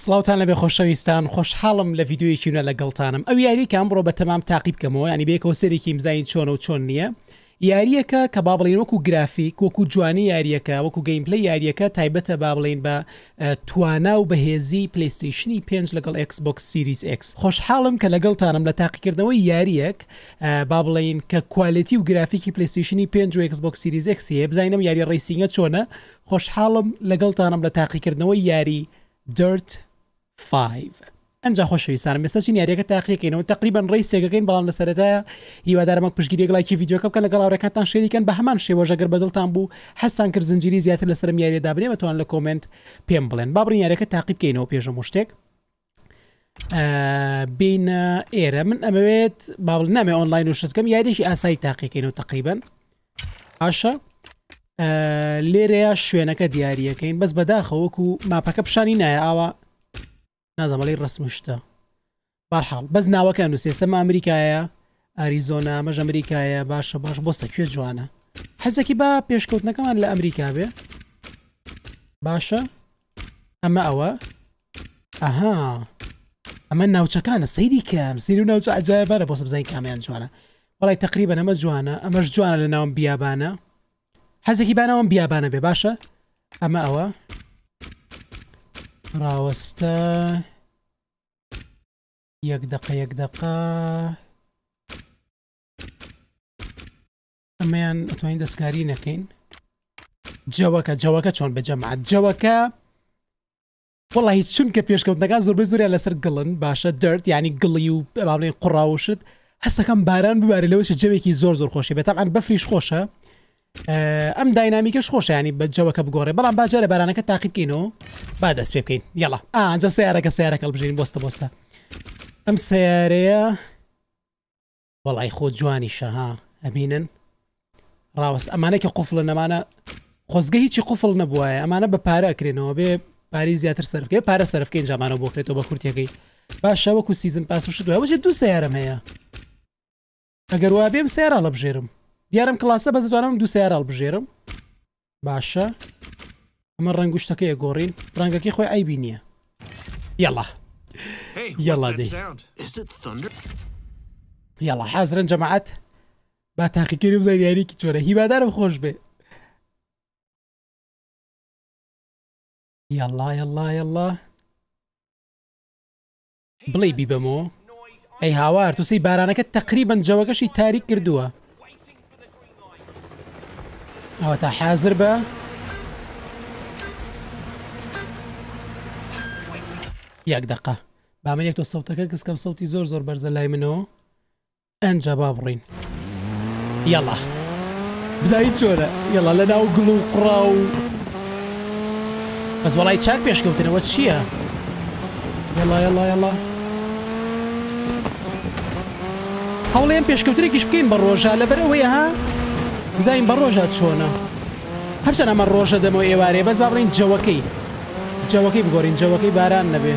سڵاوتان لەبێ خۆشەویستان خۆشحاڵم لە ڤیدیۆیەکی نوێ لەگەڵتانم ئەو یاریکە ئەمڕۆ بە تەمام تاقی بکەمەوە ینی بەیەکەوە سەرێکی ئیمزاین چۆنە و چۆن نییە یاریەکە کە با بڵین وەکو گرافیک وەکو جوانی یاریەکە وەکو گەیمپلەی یاریەکە تایبەتە با بڵین بە توانا و بەهێزی پلەیستیشنی 5 لەگەڵ Xbox Series X خۆشحاڵم کە لەگەڵتانم لە تاقیکردنەوەی یاریەک با بڵین کە کوالیتی و گرافیکی پلەیستیشنی 5 و Xbox Series X هەیە بزانینم یاری ڕیسینگە چۆنە خۆشحاڵم لەگەڵتانم لە تاقیکردنەوەی یاری Dirt 5 ئەنجا خۆشەویستانم مێسەچین یاریەکە تاقیەکەینەوە تقریبا ڕیسێگەکەین بەڵام لەسەرەتایە هیوادارمە پشتگیریەک لایکی ڤیدیۆکە بکەن لەگەڵ هاوڕێکانتان شێریکەن بە هەمان شێوەژە گەر بەدڵتان بوو هەستان کرد زنجیری زیاتر لەسەرم یاریەدا بنێ بەتوان لە کۆمنت پێم بڵێن با بڕین یاریەکە تاقی بکەینەوە پێشەم شتێک بینە ئێرە من ئەمەوێت با بڵێن نامێ ئۆنلاین و شتکەم یاریێکی ئاسایی تاقیەکەینەوە تقریبا باشە لێرەیە شوێنەکە دیاریەکەین بەس بەداخەوەکو ماپەکە پیشانی نایە ئاوا نازەمەڵی ڕسمشتە بەرحاڵ بەس ناوەکە نووسێ سەمە ئەمریکایە ئاریزۆنا ئەمەژ ئەمریکایە باشە باش بۆ سەکوێ جوانە حەزێکی با پێشکەوتنەکەمان لە ئەمریکا بێ باشە ئەمە ئەوە ئەها ئەمە ناوچەکانە سەیریکەن سەیری و ناوچە عەجایبانە بۆ بزانین کامیان جوانە وەڵی تقریبا ئەمە جوانە ئەمەش جوانە لە ناوم بیابانە حەزێکی بانەوەم بیابانە بێ باشە ئەمە ئەوە ڕاوەستە یەک دقە ئەمەیان ئەتوانین دەستکاری نەکەین جەوەکە چۆن بەجەماعەت جەوەکە وەڵی چونکە پێشکەوتنەکان زۆربەی زۆریان لەسەر گڵن باشە دەرت ینی گڵی و باڵێن قوڕاوشت هەستەکەم باران ببارێ لەوەش جەوێکی زۆر خۆشی بێتام بەفریش خۆشە ئەم داینامیکەش خۆشە ینی بە جەوەکە بگۆڕێ بەڵام باجارە بارانەکە تاقی بکەینەوە با دەست پێ بکەین یاڵا ئەنجە سیارەکە بژین بۆستە ئەم سیارەیە وەڵی خۆ جوانیشە ها ئەبینن ڕاوەست ئەمانێکی قوفڵە نەمانە خۆزگە هیچی قوفڵ نەبووایە ئەمانە بە پارە ئەکرێنەوە بێ پاری زیاتر سەرفکە پارە سەرفکەین جامانەوە بۆکرێتەوە بە کورتەکەی باشە وەکو سیزن پاس وشت وایە دوو سیارەم هەیە ئەگەر وا بێم سیارە هەڵبژێرم دیارم کلاسە بەس دەتوانم دوو سیارە هەڵبژێرم باشە ئەمە ڕەنگوشتەکەیە گۆڕین ڕەنگەکەی خۆی ئایبی نییە یاڵا یاڵا دەی یاڵا حەزرن جەماعەت با تاقیکەری بزانین یاریکی چۆنە هیوادارم خۆش بێ یاڵا بڵێ بیبەمەوە ئەی هاوار تووسی بارانەکە تقریبا جەوەکەشی تاریک کردووە ئەوە تا حازر بە یەک دقە بامە یەک تۆ سەوتەکە کەسکەم سەوتی زۆر بەرزە لای منەوە ئەنجا با بڕین یاڵا بزانین چۆنە یاڵا لە ناو گڵ و قڕا و بەس وەڵی چاک پێشکەوتنەوە چییە یاڵا هەوڵێن پێشکەوتنێکیش بکەین بە ڕۆژە لەبەرەوەیە ها بزانین بە ڕۆژات چۆنە هەرچەند ئەمە ڕۆژە دەمەوە ئێوارێ بەس با بڵین جەوەکەی بگۆڕین جەوەکەی باران نەبێ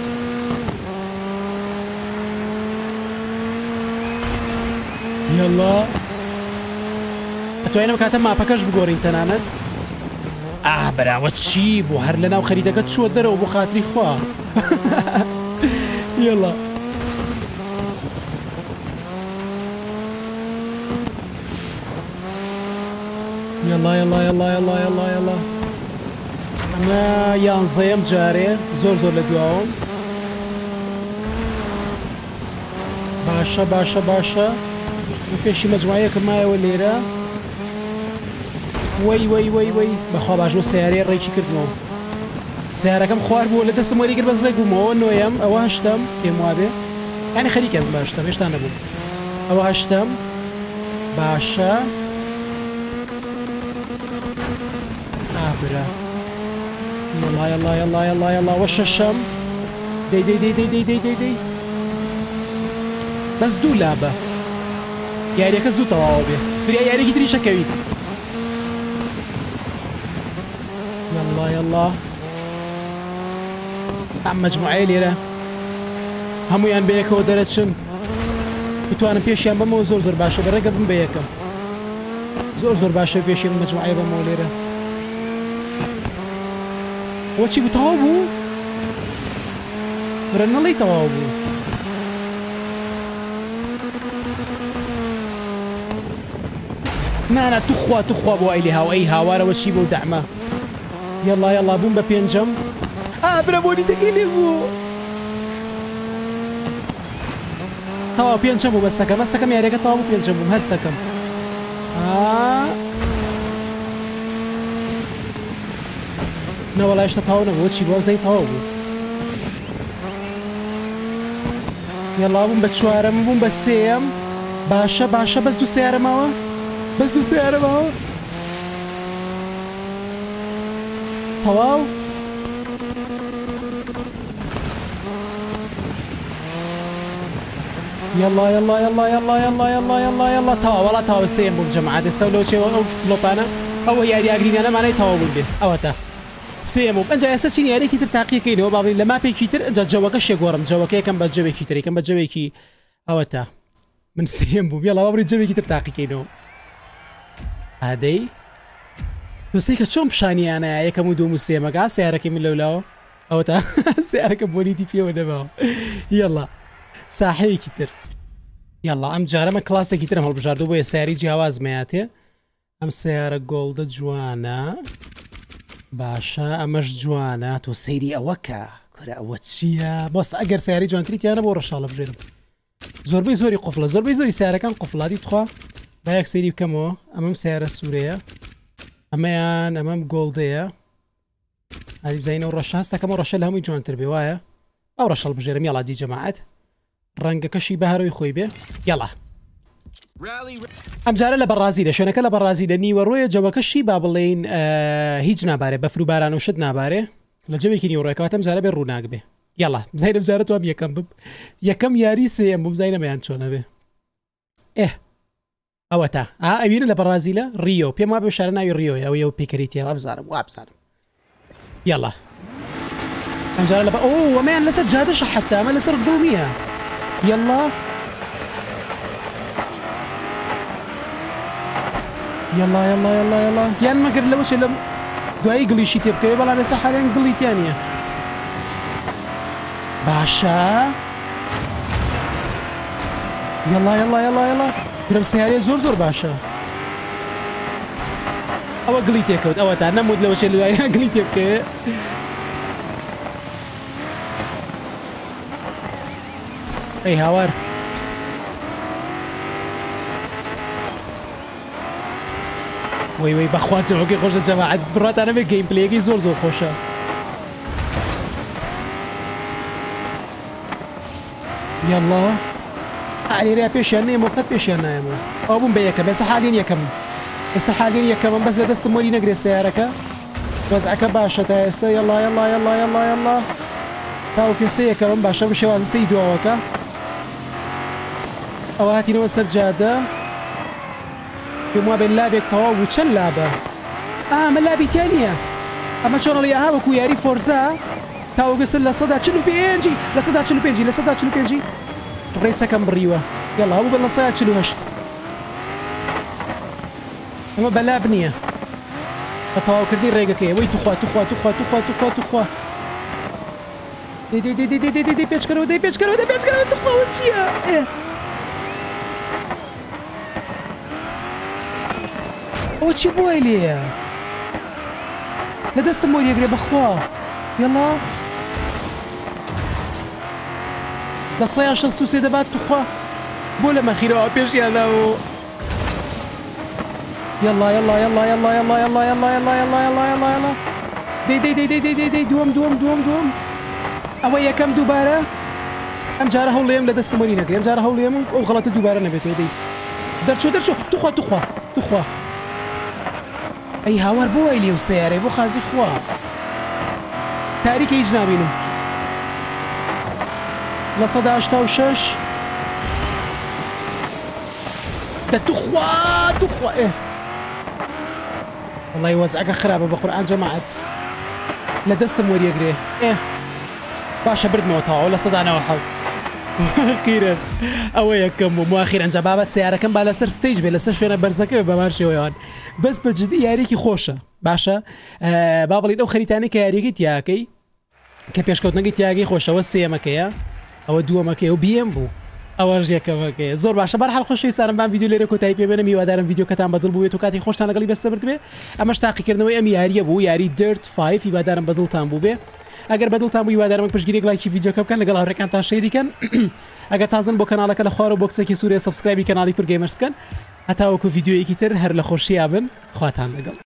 یاڵا ئەتوانینەوە کاتە ماپەکەش بگۆڕین تەنانەت بەراوە چی بۆ هەر لە ناو خەریتەکە چوە دەرەوە بۆ خاتری خوا یاڵا یاڵا ئەمە یانزەیەم جارێ زۆر لە دواوم باشە پێشی مەجموعەیەکە مایەوە لێرە وەی بەخوا باش بۆ سیارەیە ڕێکی کردمەوە سیارەکەم خوار بووە لە دەستم وەریگر بەس لێک بوومەوە نۆیەم ئەوە هەشتم پێم وابێ یانی خەریکەم باشتم هێشتا نەبوو ئەوە هەشتم باشە برا یاڵا وە شەشەم دەی بەس دوو لابە یاریەکە زوو تەواوە بێ فریا یاریێکی تری شەکەوی یاڵا ئەم مەجموعەیە لێرە هەموویان بە یەکەوە دەرەچن بتوانم پێشیان بەمەوە زۆر باشە بەڕێگە بم بە یەکەم زۆر باشە پێشی مەجموعەیە بەمەوە لێرە وەچی بتەواو بوو برنەڵی تەواو بوو. نانا توخوا بۆ ئەیلی هاو ئەی هاوارەوە چی بۆ دەعمە. یەڵا بووم بە پێنجەم. برە بۆنی دەکەی لێ بوو. تەواو پێنجەم بوو بەستەکەم یاریەکە تەواو بوو پێنجەم بووم هەست دەکەم. نەوەڵای هێشتا تەواو نەبوو چی بۆ زەی تەواو بوو. یەڵا بووم بە چوارەم بووم بە سێیەم. باشە بەس دوو سیارەمەوە. تەواو. يلا توا والله توا سيم بوم جماعة سولو شيء أو لوبانا أو ياري أجرينا ما ناي توا بوم أو تا سيم بوم أنجا يستشين ياري كتير تحقيق كينو بابي لما بي كتير أنجا جواك شيء قارم جواك كم بتجوي كتير كم بتجوي كي أو تا من سيم بوم يلا بابي جوي كتير تحقيق كينو هذي بس هيك شلون بشاني أنا هيك مودوم سيم قاعد سيارك من لولاو أو تا سيارك بونيتي فيه ولا ما يلا ساحي كتير يلا ام جارم كلاسي كتير هم بجاردو بو سياري جواز مياتي ام سيارة جولد جوانا باشا امش جوانا تو سيري اوكا كرا اوتشيا بس اگر سياري جوان كريت انا بو رشاله بجيرم زوربي قفله زوربي سيارة كان قفله دي تخوا بايك سيري بكمو امام سيارة سورية امام جولدية هذه بزينه ورشا هستا كمو رشا لهم جوان تربي وايا او رشال بجيرم يلا دي جماعات رنگە کەشی بەهارەوەی خۆی بێ یاڵا ئەم جارە لە بەڕازیلە شوێنەکە لە بەڕازیلە نیوەڕۆیە جەوەکەشی با بڵێن هیچ نابارێ بەفر و باران و شت نابارێ لە جەوێکی نیوەڕۆیەکەواتە ئەم جارە بێ ڕووناک بێ یاڵا بزانە بجارە توام یەکەم بم یەکەم یاری سێم بم بزانە مەیان چۆنە بێ ئەوە تا ئەوینە لە بەڕازیلە ریۆ پێم وا بێ شارە ناوی ریۆیە ئەو یەو پێکەریتیە وابزانم یاڵا ئەم جارە لە ئەمەیان لەسەر جادەشە حەتا ئەمە لەسەر گوڵمیە يلا يعني ما قدر لوش الا دعي قليشي تبكي بلا بس حاليا قلي ثانيه باشا يلا برم سياري زور باشا او قلي تيكود او تا نمود لوش اللي قلي تبكي اي هاوار وي بخوات جوكي خوش جماعة برات انا من جيم بلاي زور خوشة يلا علي ريا بيش ينامو قد بيش ينامو ابون بيكم بس حاليا يكم بس لدست مولي نقري سيارك وزعك باشا تايسا يلا تاو في سيكم باشا مشي وازي سيدو اوكا او هاتي نوى سرجادة يوم بين لابك تواو وشن لابا من لابي تانية اما شون اللي اهاوكو ياري فورزا تاو قسل لصدا تشلو بينجي ريسا كم بريوة يلا هو بالنصايا تشلو هش اما بلا بنية تواو كردين ريقا كي وي تخوا دي بيش كرو تخوا وتشيا او چی بوی لیه لدست مولی اگری بخوا یلا لصایا شنسو سیده بعد تخوا بولا مخیره او پیش یلاو يلا دي دوم اويا كم دوباره ام جاره هوليم لدست مولی نگری ام جاره هوليم او غلط دوباره نبيت دي درشو تخوا اي هاور بو ويلي وسياري بو خالد اخوا تاريخ يجنا بينهم لصدى اشتا وشش تخوا والله يوزعك خرابه بقران جماعه لدست موري يقري باشا برد موتاو لصدى انا وحاول اخيرا اويا كم واخيرا جبابات سياره كم بالا سر ستيج بلا سر شويه برزكه بمارشي ويان بس بجدي ياريكي خوشه باشا بابلي لو خريتاني كياريكي تياكي کە پێشکەوتنەکەی تیاگەی خۆشەوە سێمەکەیە ئەوە دووەمەکەی و بیم بوو ئەوەش یەکەمەکەی زۆر باشە بەرحاڵ خۆشەویستانم بام ڤیدیۆ لێرە کۆتایی پێ بێنم هیوادارم ڤیدیۆکەتان بەدڵ بووێت و کاتی خۆشتان لەگەڵی بەستە برد بێ ئەمەش تاقیکردنەوەی ئەم یاریە بوو یاری دەرت 5 هیوادارم بەدڵتان بوو بێ ئەگەر بەدڵتان بوو هیوادارم پشتگیری لایکی ڤیدیۆکە بکەن لەگەڵ هاوڕێکانتان شەیریکەن ئەگەر تازن بۆ کەناڵەکە لە خوارە بۆکسێکی سووریا سەبسکرایبی کەناڵی پور گەیمەرز بکەن هەتا وەکو ڤیدیۆیەکی تر هەر لە خۆشییا بن خواتان لەگەڵ